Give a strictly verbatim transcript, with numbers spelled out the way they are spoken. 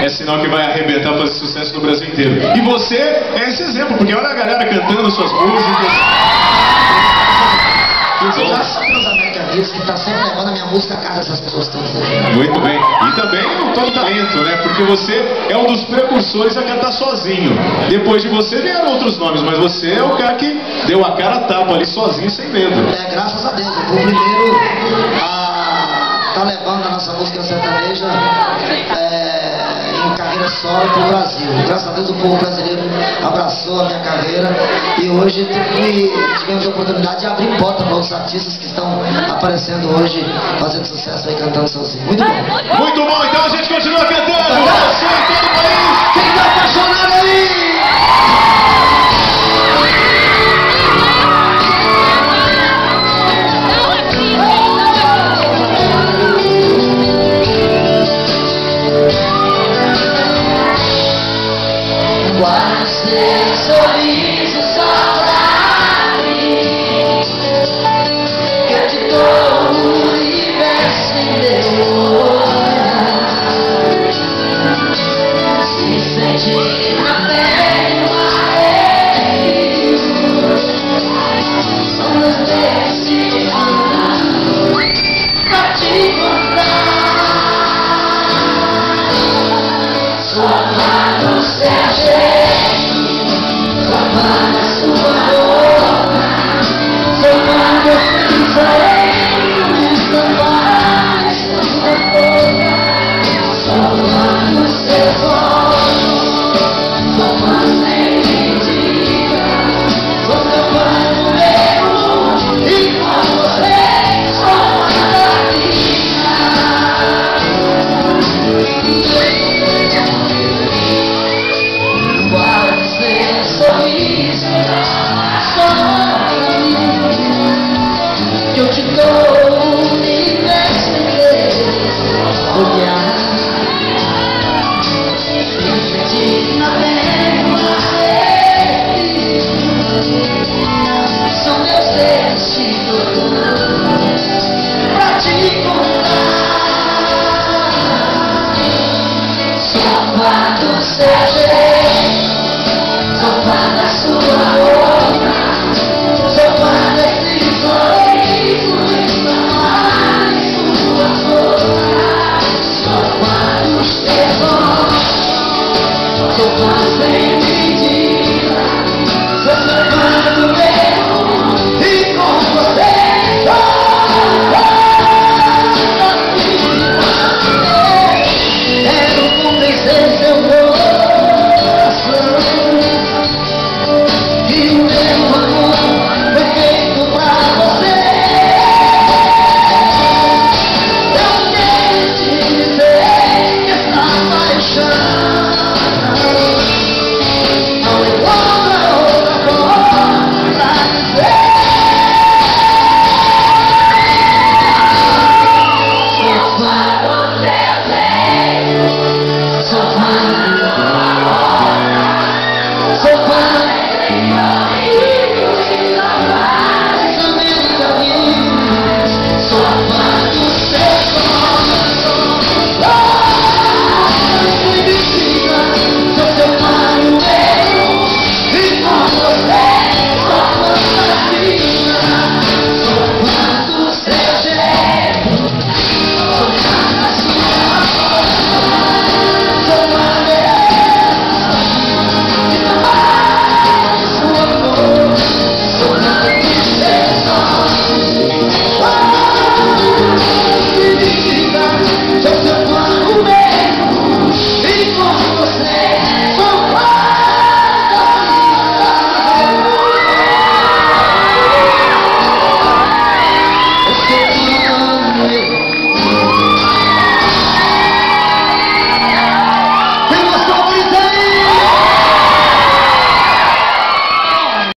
é sinal que vai arrebentar, fazer sucesso no Brasil inteiro. E você é esse exemplo, porque olha a galera cantando suas músicas. Graças a Deus, América Dias, que está sempre levando a minha música a casa dessas pessoas todas. Muito bem. E também o Tom Talento, né? Porque você é um dos precursores a cantar sozinho. Depois de você vieram outros nomes, mas você é o cara que deu a cara a tapa ali sozinho, sem medo. É, graças a Deus. Eu fui o primeiro a tá levando a nossa música sertaneja é, em carreira solo para o Brasil. Graças a Deus o povo brasileiro abraçou a minha carreira e hoje tivemos a oportunidade de abrir porta para os artistas que estão aparecendo hoje, fazendo sucesso aí, cantando sozinho. Muito bom. Muito bom, então a gente continua cantando. Você em todo o país. Quem tá apaixonado aí? Quase